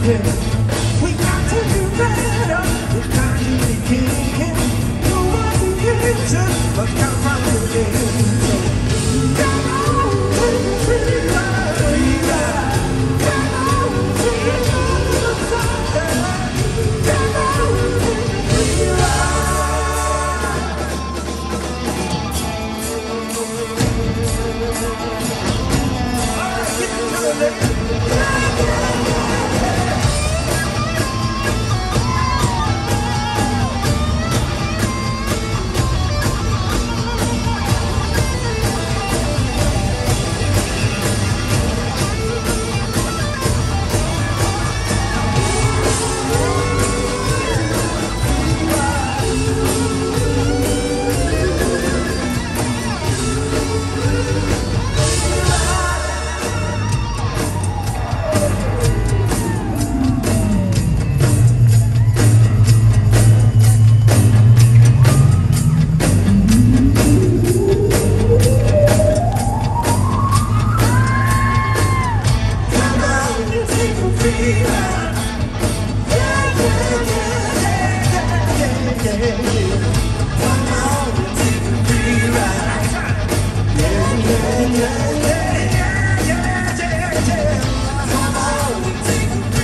We got to do better. It's time to begin. No one to get us, but come on again. Come on, take a free ride, free ride. Come on, take a free ride. Come on, take a free ride. All right, get to the left.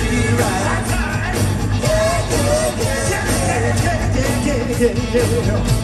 Yeah.